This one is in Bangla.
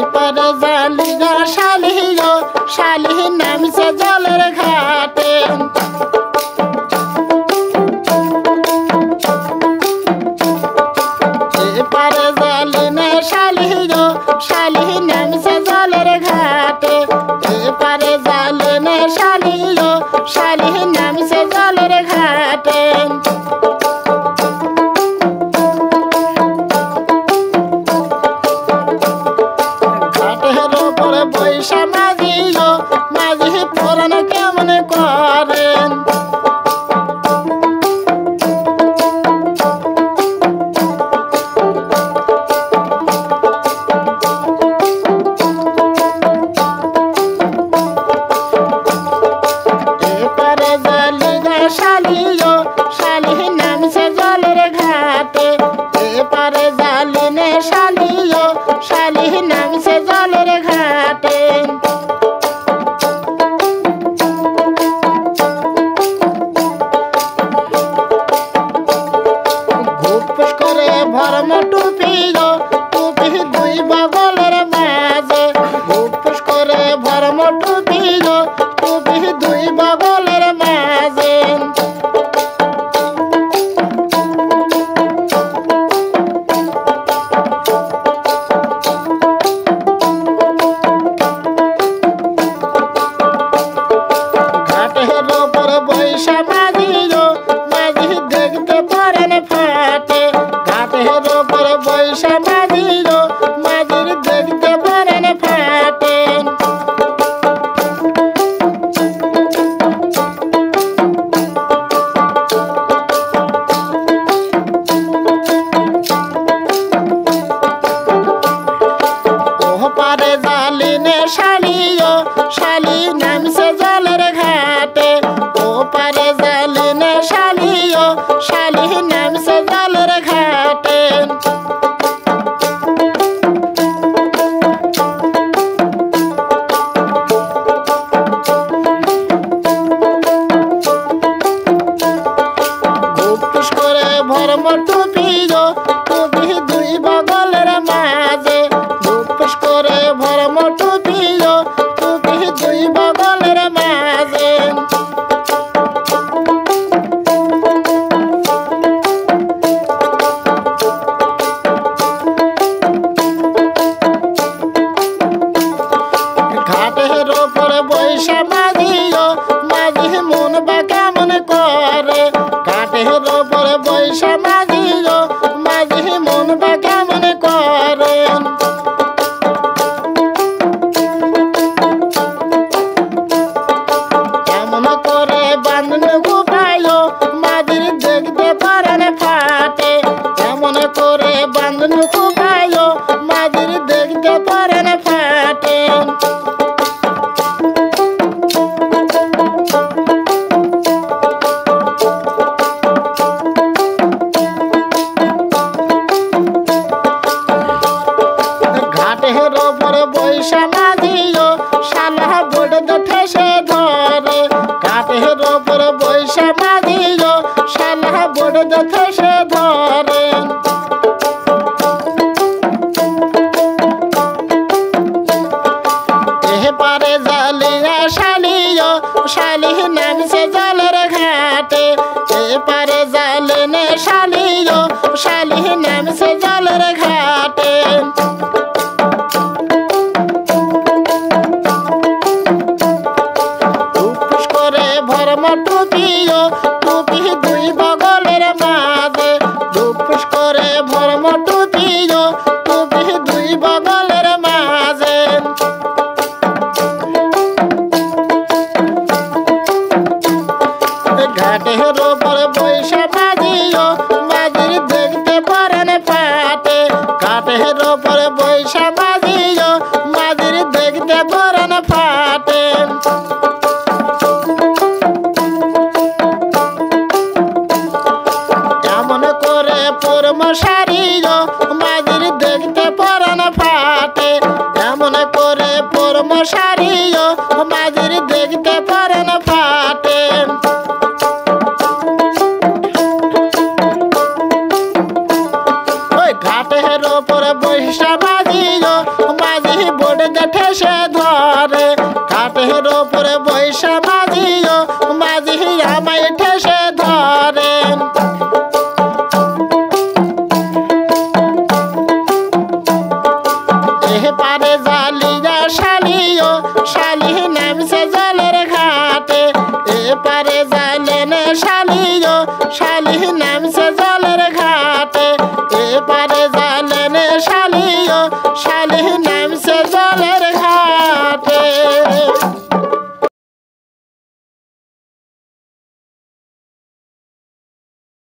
এপারে জালি গো শালি নামছে জলের ঘাটে এপারে জালি না শালি নামছে জলের ঘাটে এপারে জালি না শালি নামছে জলের ঘাটে ঘাটের উপরে বৈশা মাঝি পরাণ কেমন করেন এপারে জালি গো শালি নামছে জলের ঘাটে এপারে জালি নে শালি নামছে জলের ঘাটে ঘুপস করে ভরম টুপি দুই বগলের মাঝে ঘুপস করে ভরম টুপি দুই বগলের মাঝে ঘাটের উপর বৈশা মাঝি দেখতে পারেন ফাটে ঘাটের উপর বৈশা মাঝির দেখতে পারেন ফাটে ওপারে জালি নে শালি নামছে জলের ঘাটে ওপারে জালি নে শালি নামছে জলের ঘাটে ঘুপস করে ভরম টুপি দুই বগলের মাঝে ঘুপস করে ভরম টুপি দুই বগলের মাঝে ঘাটের উপরে বৈশা মাঝি মন বা কেমন করে ঘাটের উপরে বৈশা মাঝি মন বা কেমন করে কেমন করে বান্ধন গুপাইল মাঝির দেখতে পারেন ফাটে কেমন করে বান্ধন গুপাইল মাঝির দেখতে পারেন ফাটে ঘাটের উপরে বৈশা শালা বোর্ড ঠেসে ধরে ঘাটের উপরে বৈশা শালা বোর্ড ঠেসে ধরে এপারে জালি শালি নামছে জলের ঘাটে এপারে জালি নে শালি নামছে জলের ঘাটে ঘুপস করে ভরম টুপি দুই বগলের মাঝে ঘুপস করে ভরম টুপি দুই বগলের মাঝে ঘাটের উপর বৈশা মাঝির দেখতে পারেন ফাটে ঘাটের উপর বৈশা মাঝির দেখতে পারেন ফাটে কেমন করে পরমশারি মাঝির দেখতে পারেন ফাটে কেমন করে পরমশারি মাঝির দেখতে পারেন ফাটে ঘাটের উপরে বৈশা মাঝি পারে